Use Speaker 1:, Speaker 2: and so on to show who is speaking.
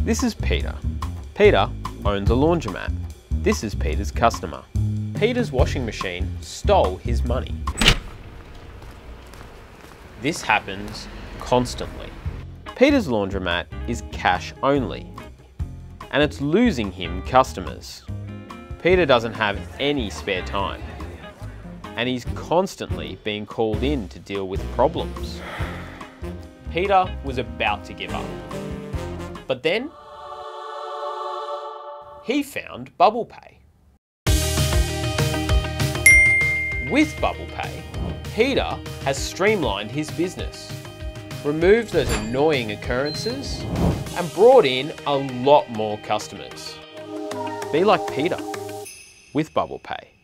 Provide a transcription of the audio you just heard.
Speaker 1: This is Peter. Peter owns a laundromat. This is Peter's customer. Peter's washing machine stole his money. This happens constantly. Peter's laundromat is cash only, and it's losing him customers. Peter doesn't have any spare time, and he's constantly being called in to deal with problems. Peter was about to give up, but then he found Bubblepay. With Bubblepay, Peter has streamlined his business, removed those annoying occurrences, and brought in a lot more customers. Be like Peter with Bubblepay.